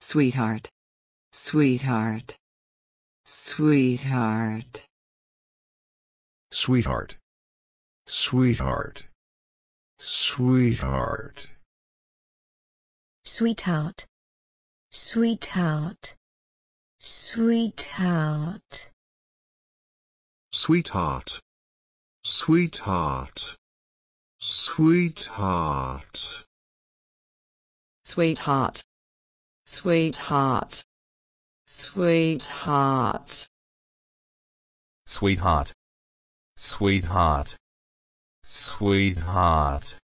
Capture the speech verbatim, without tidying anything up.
sweetheart, sweetheart, sweetheart, sweetheart, sweetheart, sweetheart, sweetheart, sweetheart, sweetheart, sweetheart, sweetheart, sweetheart, sweetheart, sweetheart, sweetheart, sweetheart, sweetheart, sweetheart.